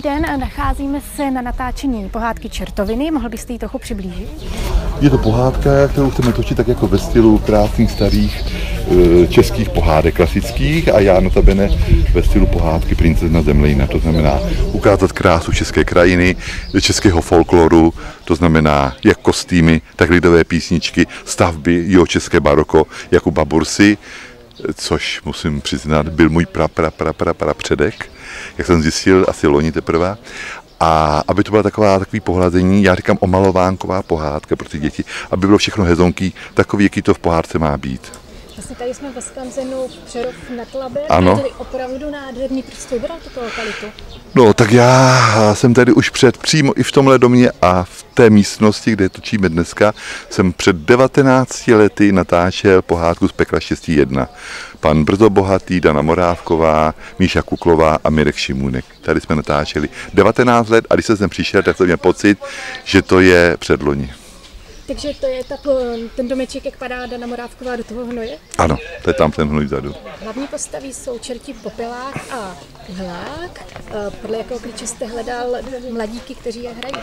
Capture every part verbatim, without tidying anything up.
den, nacházíme se na natáčení pohádky Čertoviny. Mohl byste ji trochu přiblížit? Je to pohádka, kterou chceme točit tak jako ve stylu krásných starých českých pohádek klasických a já notabene ve stylu pohádky Princezna Zemlejna. To znamená ukázat krásu české krajiny, českého folkloru, to znamená jak kostýmy, tak lidové písničky, stavby, jeho české baroko, Jakuba Bursy, což musím přiznat, byl můj pra, pra, pra, pra, pra předek, jak jsem zjistil, asi loni teprve. A aby to byla taková, takový pohlazení, já říkám omalovánková pohádka pro ty děti, aby bylo všechno hezonký, takový, jaký to v pohádce má být. Vlastně tady jsme ve skanzenu Přerov nad Labem, ano. Je tady opravdu nádherný, proč jste vybral tuto lokalitu? No, tak já jsem tady už před, přímo i v tomhle domě a v té místnosti, kde točíme dneska, jsem před devatenácti lety natáčel pohádku z Pekla štěstí jedna. Pan Brzo Bohatý, Dana Morávková, Míša Kuklová a Mirek Šimůnek. Tady jsme natáčeli devatenáct let a když jsem sem přišel, tak jsem měl pocit, že to je předloni. Takže to je tak, ten domeček, jak padá Dana Morávková do toho hnoje? Ano, to je tam ten hnoj vzadu. Hlavní postaví jsou čerti Popelák a Uhlák. Podle jakého klíče jste hledal mladíky, kteří je hrají?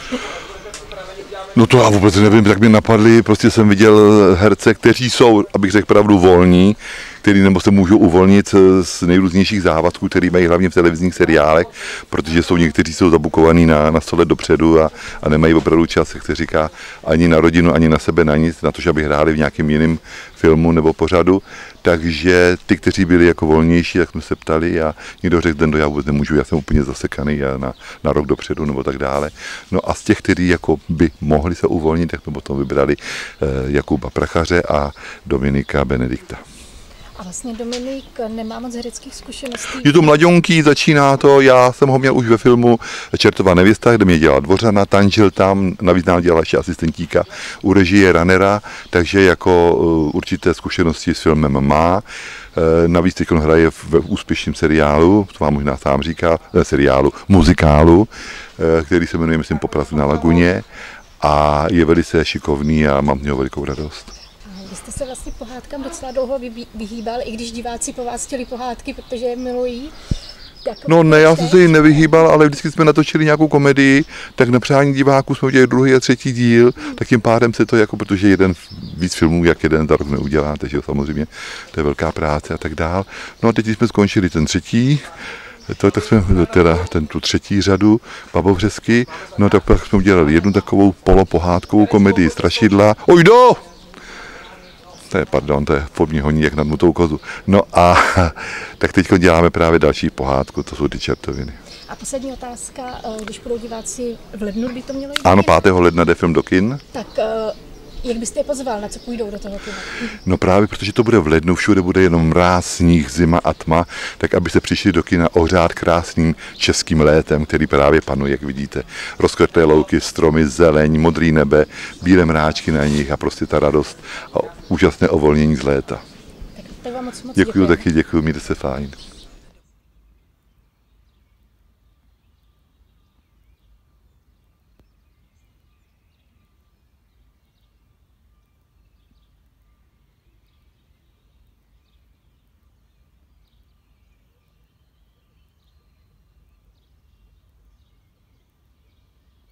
No to já vůbec nevím, jak mě napadli, prostě jsem viděl herce, kteří jsou, abych řekl pravdu, volní, který nebo se můžou uvolnit z nejrůznějších závazků, který mají hlavně v televizních seriálech, protože jsou někteří jsou zabukovaní na, na sto let dopředu a, a nemají opravdu čas, jak se říká, ani na rodinu, ani na sebe, na nic, na to, že aby hráli v nějakém jiném filmu nebo pořadu. Takže ty, kteří byli jako volnější, tak jsme se ptali a někdo řekl, den do já vůbec nemůžu, já jsem úplně zasekaný na, na rok dopředu nebo tak dále. No a z těch, kteří jako by mohli se uvolnit, tak jsme potom vybrali eh, Jakuba Prachaře a Dominika Benedikta. A vlastně Dominik nemá moc hereckých zkušeností. Je to mladionký, začíná to, já jsem ho měl už ve filmu Čertová nevěsta, kde mě dělala Dvořana, tančil tam, navíc nám dělala ještě asistentíka u režie Ranera, takže jako určité zkušenosti s filmem má. Navíc teď on hraje v úspěšném seriálu, to vám možná sám říká, ne, seriálu, muzikálu, který se jmenuje, myslím, Poprav na laguně a je velice šikovný a mám z něho velikou radost. Vy jste se vlastně pohádkám docela dlouho vyhýbal, i když diváci po vás chtěli pohádky, protože je milují. No ne, já jsem se jí nevyhýbal, ale vždycky jsme natočili nějakou komedii, tak na přání diváků jsme udělali druhý a třetí díl, tak tím pádem se to jako, protože jeden víc filmů, jak jeden za rok neuděláte, že samozřejmě to je velká práce a tak dál. No a teď jsme skončili ten třetí, to, tak jsme teda ten, tu třetí řadu Babovřesky, no tak pak jsme udělali jednu takovou polopohádkovou komedii Strašidla. Ojdo! To je, pardon, to je po mně honí jak nad mutou kozu. No a tak teď děláme právě další pohádku, to jsou ty Čertoviny. A poslední otázka, když budou diváci v lednu, by to mělo jít? Ano, pátého ledna jde film do kin. Tak jak byste je pozval, na co půjdou do toho kina? No právě, protože to bude v lednu, všude bude jenom mráz, sníh, zima a tma, tak aby se přišli do kina ohřát krásným českým létem, který právě panuje, jak vidíte. Rozkvetlé louky, stromy, zeleň, modrý nebe, bílé mráčky na nich a prostě ta radost a úžasné ovolnění z léta. Tak vám moc moc děkuju. Děkuju taky, děkuju, mějte se fajn.